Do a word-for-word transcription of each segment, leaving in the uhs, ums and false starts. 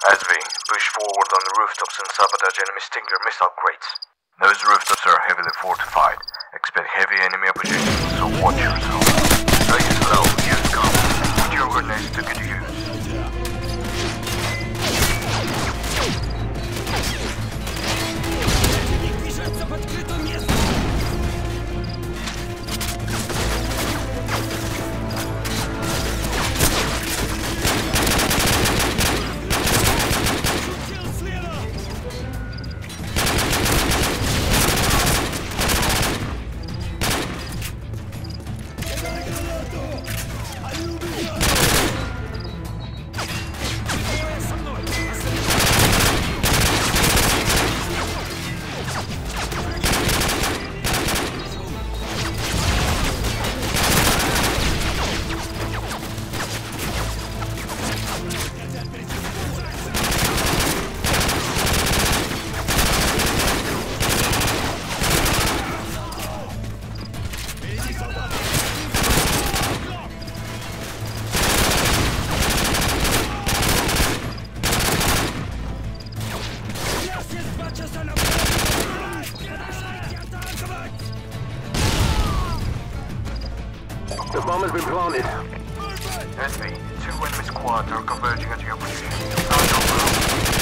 S V, push forward on the rooftops and sabotage enemy Stinger missile crates. Those rooftops are heavily fortified. Expect heavy enemy opposition, so watch yourself. Stay slow, use cover. Put your grenades to good use. The bomb has been planted. S V, two enemy squads are converging at your position. Start your move.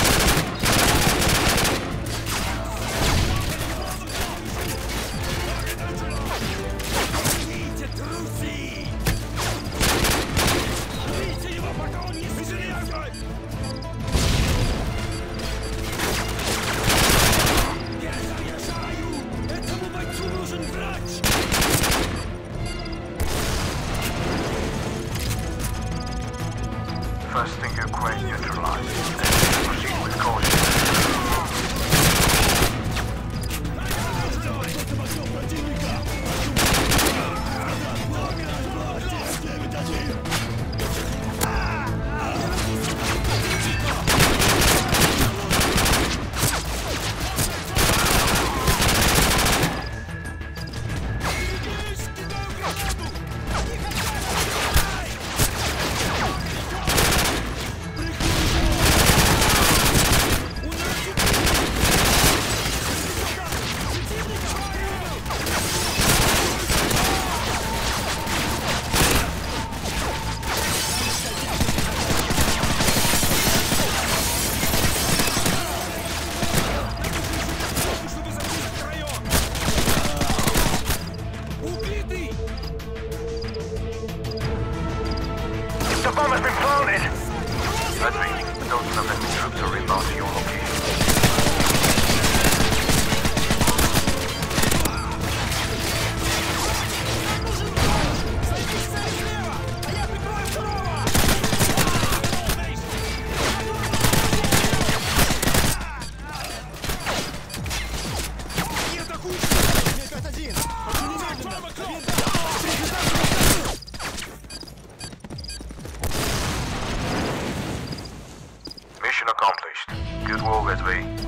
First Stinger crate neutralized. Then proceed with caution. The bomb has been planted! S V, those of enemy troops are inbound to your location. Mission accomplished. Good work, S V.